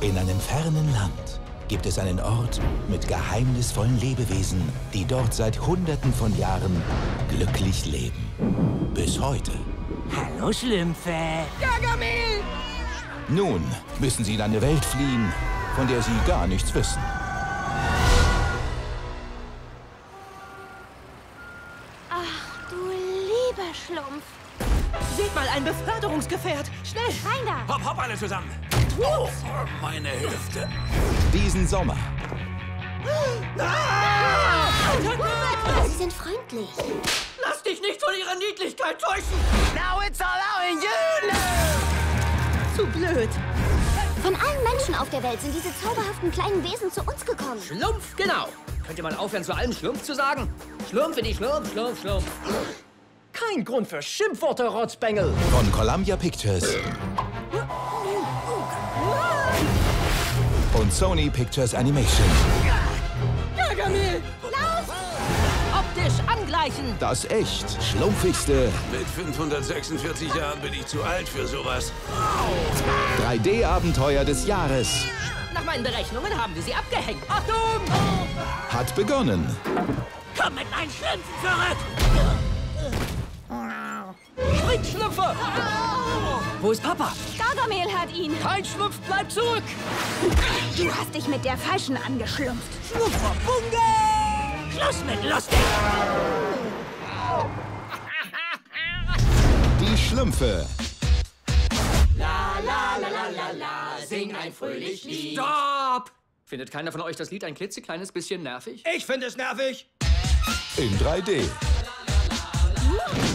In einem fernen Land gibt es einen Ort mit geheimnisvollen Lebewesen, die dort seit Hunderten von Jahren glücklich leben. Bis heute. Hallo, Schlümpfe. Gargamel! Nun müssen sie in eine Welt fliehen, von der sie gar nichts wissen. Ach, du lieber Schlumpf. Seht mal, ein Beförderungsgefährt. Schnell! Rein da! Hopp, hopp, alle zusammen. Oh, meine Hüfte. Diesen Sommer Sie sind freundlich. Lass dich nicht von ihrer Niedlichkeit täuschen! Now it's allowing you! Zu blöd. Von allen Menschen auf der Welt sind diese zauberhaften kleinen Wesen zu uns gekommen. Schlumpf, genau. Könnt ihr mal aufhören, zu allem Schlumpf zu sagen? Schlumpf in die Schlumpf, Schlumpf, Schlumpf. Kein Grund für Schimpfworte, Rotzbengel. von Columbia Pictures und Sony Pictures Animation. Gargamel! Optisch angleichen! Das echt schlumpfigste Mit 546 Jahren bin ich zu alt für sowas. 3D-Abenteuer des Jahres Nach meinen Berechnungen haben wir sie abgehängt. Achtung! hat begonnen. Komm mit meinen Schlümpfen zurück! Springt, Schlüpfer! Wo ist Papa? Gargamel hat ihn. Kein Schlupf, bleib zurück! Du hast dich mit der Falschen angeschlumpft. Schlüpfer, Bunge! Schluss mit lustig! Die Schlümpfe. Sing ein fröhlich Lied. Stopp! Findet keiner von euch das Lied ein klitzekleines bisschen nervig? Ich finde es nervig. In 3D.